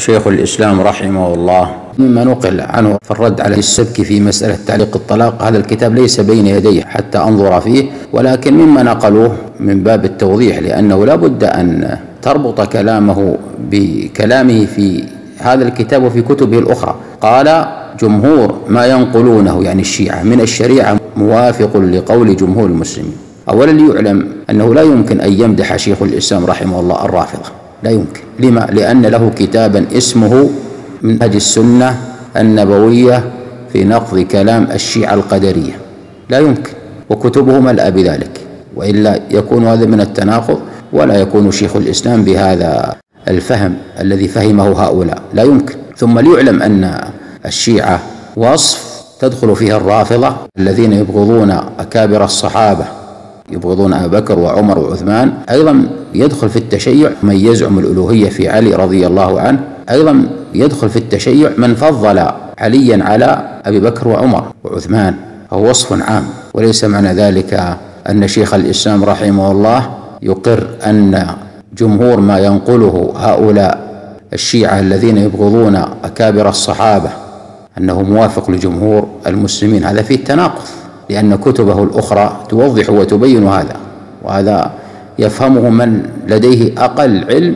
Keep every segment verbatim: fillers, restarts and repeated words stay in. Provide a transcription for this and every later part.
شيخ الإسلام رحمه الله مما نقل عنه في الرد على السبكي في مسألة تعليق الطلاق. هذا الكتاب ليس بين يدي حتى أنظر فيه، ولكن مما نقلوه من باب التوضيح، لأنه لا بد أن تربط كلامه بكلامه في هذا الكتاب وفي كتبه الأخرى. قال: جمهور ما ينقلونه يعني الشيعة من الشريعة موافق لقول جمهور المسلمين. أولا ليعلم أنه لا يمكن أن يمدح شيخ الإسلام رحمه الله الرافضة، لا يمكن. لما؟ لأن له كتابا اسمه منهج السنة النبوية في نقض كلام الشيعة القدرية، لا يمكن، وكتبه ملأى بذلك، وإلا يكون هذا من التناقض، ولا يكون شيخ الإسلام بهذا الفهم الذي فهمه هؤلاء، لا يمكن. ثم ليعلم أن الشيعة وصف تدخل فيها الرافضة الذين يبغضون أكابر الصحابة، يبغضون أبا بكر وعمر وعثمان، أيضا يدخل في التشيع من يزعم الألوهية في علي رضي الله عنه، أيضا يدخل في التشيع من فضل عليا على أبي بكر وعمر وعثمان، هو وصف عام. وليس معنى ذلك أن شيخ الإسلام رحمه الله يقر أن جمهور ما ينقله هؤلاء الشيعة الذين يبغضون أكابر الصحابة أنه موافق لجمهور المسلمين، هذا فيه تناقض، لأن كتبه الأخرى توضح وتبين هذا، وهذا يفهمه من لديه أقل علم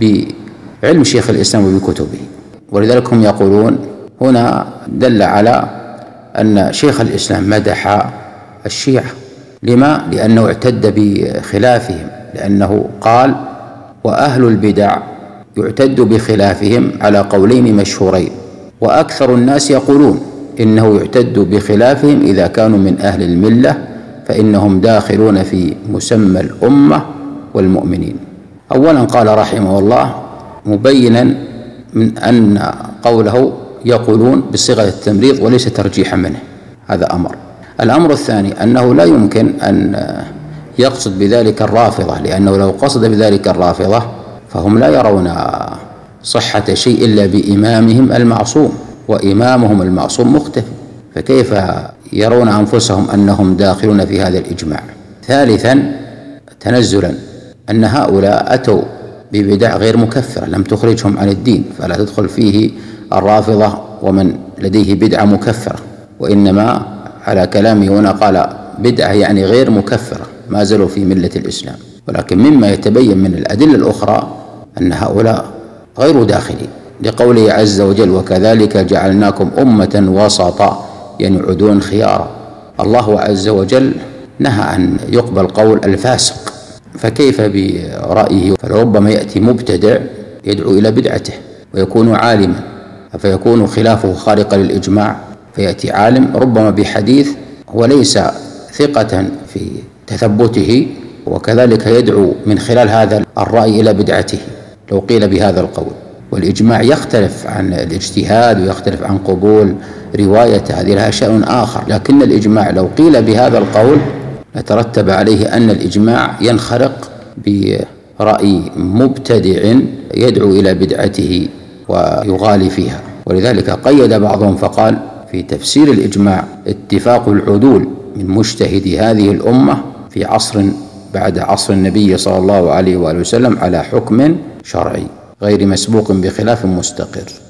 بعلم شيخ الإسلام وبكتبه. ولذلك هم يقولون هنا دل على أن شيخ الإسلام مدح الشيعة. لما؟ لأنه اعتد بخلافهم، لأنه قال: وأهل البدع يعتد بخلافهم على قولين مشهورين، وأكثر الناس يقولون إنه يعتد بخلافهم إذا كانوا من أهل الملة، فإنهم داخلون في مسمى الأمة والمؤمنين. أولا قال رحمه الله مبينا من أن قوله يقولون بصيغة التمريض وليس ترجيحا منه، هذا أمر. الأمر الثاني أنه لا يمكن أن يقصد بذلك الرافضة، لأنه لو قصد بذلك الرافضة فهم لا يرون صحة شيء إلا بإمامهم المعصوم، وإمامهم المعصوم مختفي، فكيف يرون أنفسهم أنهم داخلون في هذا الإجماع؟ ثالثا تنزلا أن هؤلاء أتوا ببدع غير مكفرة لم تخرجهم عن الدين، فلا تدخل فيه الرافضة ومن لديه بدعة مكفرة، وإنما على كلامه هنا قال بدعة يعني غير مكفرة، ما زالوا في ملة الإسلام. ولكن مما يتبين من الأدلة الأخرى أن هؤلاء غير داخلين، لقوله عز وجل: وكذلك جعلناكم أمة وسطا، يعني عدون خيارا. الله عز وجل نهى أن يقبل قول الفاسق، فكيف برأيه؟ فلربما يأتي مبتدع يدعو إلى بدعته ويكون عالما، فيكون خلافه خارقا للإجماع، فيأتي عالم ربما بحديث هو ليس ثقة في تثبته، وكذلك يدعو من خلال هذا الرأي إلى بدعته لو قيل بهذا القول. والإجماع يختلف عن الاجتهاد ويختلف عن قبول رواية، هذه لها شأن آخر، لكن الإجماع لو قيل بهذا القول لترتب عليه أن الإجماع ينخرق برأي مبتدع يدعو إلى بدعته ويغالي فيها. ولذلك قيد بعضهم فقال في تفسير الإجماع: اتفاق العدول من مجتهدي هذه الأمة في عصر بعد عصر النبي صلى الله عليه وآله وسلم على حكم شرعي غير مسبوق بخلاف مستقر.